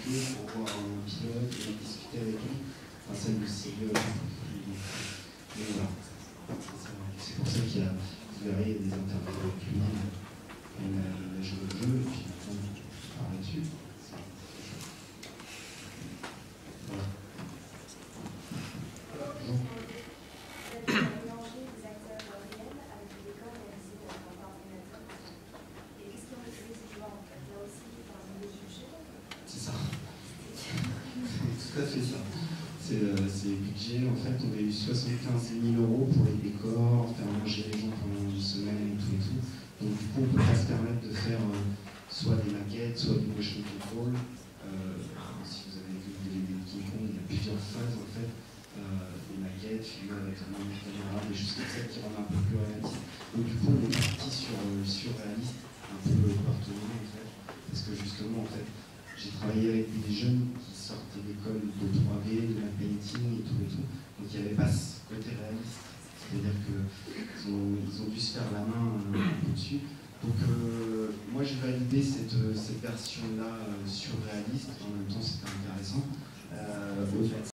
clés pour voir un pilote et discuter avec lui. Enfin, ça nous voilà. C'est pour ça qu'il y a, vous verrez, des interviews avec lui. On a joué au jeu et puis on parle là-dessus. Voilà. C'est ça. Tout à fait ça. C'est budget. En fait, on a eu 75 000 € pour les décors, faire manger les gens pendant une semaine et tout. Donc du coup, on ne peut pas se permettre de faire soit des maquettes, soit du motion control. Si vous avez vu des King Kong, il y a plusieurs phases en fait. Des maquettes, filmées avec un caméra, des choses comme ça qui rendent un peu plus réaliste. Donc du coup, on est parti sur le surréaliste, un peu partout en fait. Parce que justement, en fait, j'ai travaillé avec des jeunes qui sortaient d'école de 3D, de la painting et tout. Donc il n'y avait pas ce côté réaliste. C'est-à-dire qu'ils ont dû se faire la main un peu dessus. Donc moi j'ai validé cette version-là surréaliste. En même temps c'était intéressant.